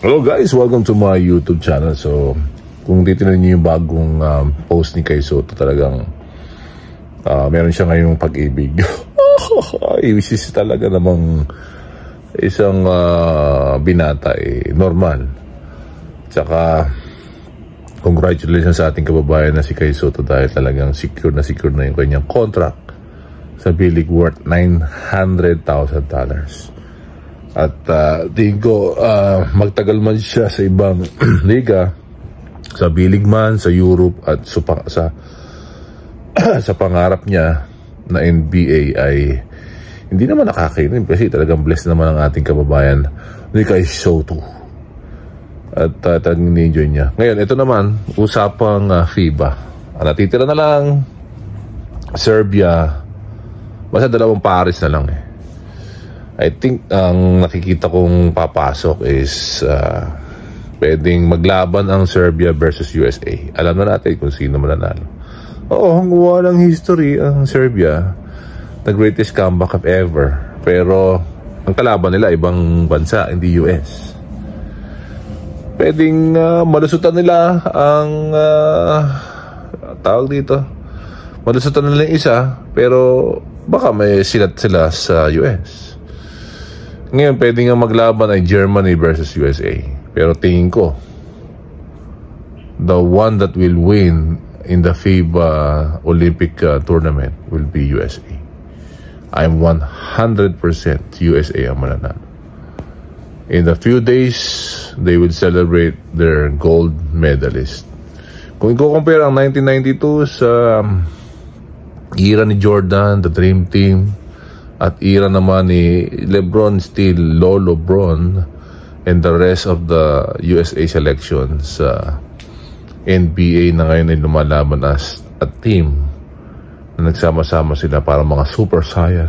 Hello guys, welcome to my YouTube channel. So, kung titignan niyo yung bagong post ni Kai Sotto, talagang meron siya ngayong pag-ibig. Which is talaga namang isang binata, normal. Tsaka, congratulations sa ating kababayan na si Kai Sotto dahil talagang secure na yung kanyang contract sa bilig worth $900,000. At tingin ko magtagal man siya sa ibang liga, sa bilig man, sa Europe at sa pangarap niya na NBA ay hindi naman nakakainin kasi talagang blessed naman ang ating kababayan ni Kai Sotto. At talagang ni-enjoy niya. Ngayon, ito naman, usapang FIBA. Natitira na lang Serbia, basta dalawang pares na lang I think ang nakikita kong papasok is pwedeng maglaban ang Serbia versus USA. Alam na natin kung sino mananalo. Oo, gumawa ng history ang Serbia, the greatest comeback of ever. Pero ang kalaban nila ibang bansa, hindi US. Pwedeng malusutan nila ang tawag dito. Malusutan nila yung isa, pero baka may silat sila sa US. Ngayon, pwede nga maglaban ay Germany versus USA. Pero tingin ko, the one that will win in the FIBA Olympic tournament will be USA. I'm 100% USA ang mananalo. In the few days, they will celebrate their gold medalist. Kung i-compare ang 1992 sa era ni Jordan, the Dream Team, at era naman ni LeBron, still Lolo Bron, and the rest of the USA selections sa NBA na ngayon ay lumalaban as a team na nagsama-sama sila para mga Super Saiyan.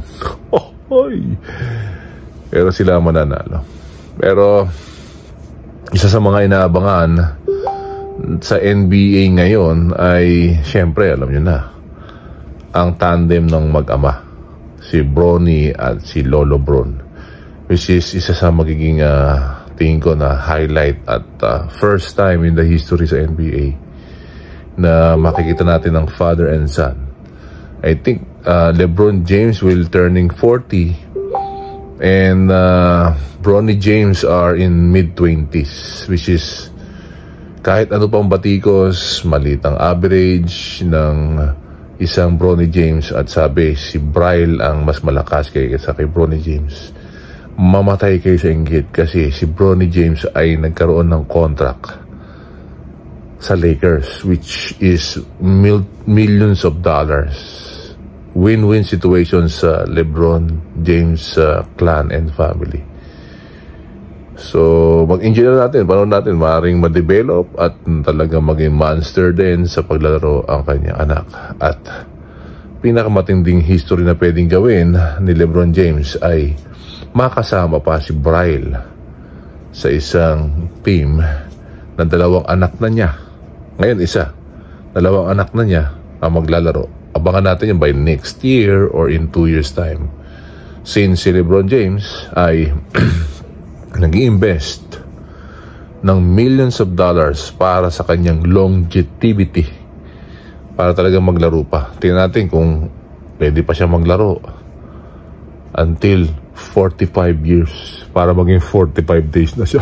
Pero sila mananalo. Pero isa sa mga inaabangan sa NBA ngayon ay syempre, alam nyo na, ang tandem ng mag-ama, si Bronny at si Lolo Bron, which is isa sa magiging tingin ko na highlight at first time in the history sa NBA na makikita natin ng father and son. I think LeBron James will turning 40 and Bronny James are in mid-20s, which is kahit ano pang batikos, maliit ang average ng isang Bronny James, at sabi si Bryle ang mas malakas kaysa kay Bronny James. Mamatay kayo sa inggit kasi si Bronny James ay nagkaroon ng contract sa Lakers, which is millions of dollars. Win-win situation sa LeBron James clan and family. So mag-enjoy na natin, paano natin maaaring ma-develop at talagang maging monster din sa paglalaro ang kanyang anak. At pinakamatinding history na pwedeng gawin ni LeBron James ay makasama pa si Bryle sa isang team na dalawang anak na niya. Ngayon dalawang anak na niya ang maglalaro. Abangan natin yun by next year or in 2 years time. Since si LeBron James ay nag-i-invest ng millions of dollars para sa kanyang longevity, para talagang maglaro pa. Tingnan natin kung pwede pa siya maglaro until 45 years, para maging 45 days na siya.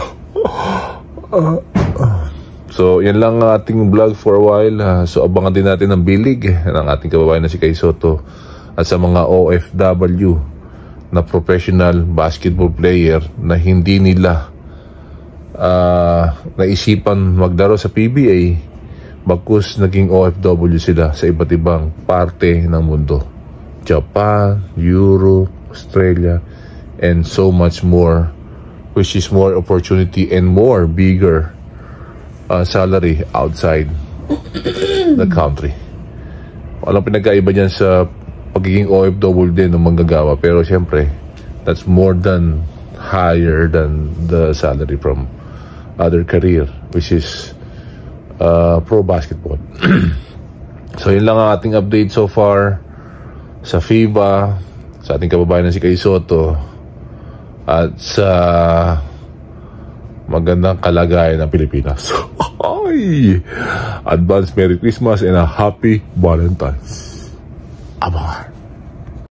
So yan lang ang ating vlog for a while. So abangan din natin ang bilig ng ating kababayan na si Kai Sotto at sa mga OFW na professional basketball player na hindi nila naisipan maglaro sa PBA, bagkus naging OFW sila sa iba't ibang parte ng mundo. Japan, Europe, Australia, and so much more, which is more opportunity and more bigger salary outside the country. Walang pinagkaiba dyan sa pagiging OFW din ng manggagawa, pero syempre that's more than higher than the salary from other career, which is pro basketball. So yun lang ang ating update so far sa FIBA, sa ating kababayan na si Kai Sotto, at sa magandang kalagayan ng Pilipinas. Ay! Advance Merry Christmas and a Happy Valentine's. Abangan.